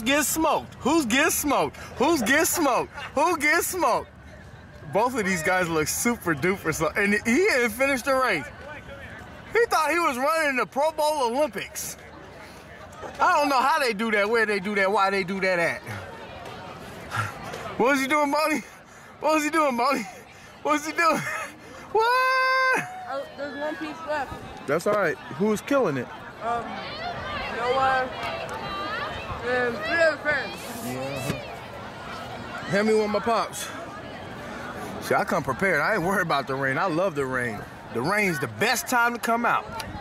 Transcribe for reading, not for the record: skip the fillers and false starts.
gets smoked? Who's getting smoked? Who's getting smoked? Who gets smoked? Both of these guys look super duper slow. And he didn't finish the race. He thought he was running the Pro Bowl Olympics. I don't know how they do that, where they do that, why they do that at. What was he doing, Monty? What was he doing, Monty? What was he doing? What? There's one piece left. That's all right. Who's killing it? Noah and 3 other friends. Yeah. Hand me one of my pops. See, I come prepared. I ain't worried about the rain. I love the rain. The rain's the best time to come out.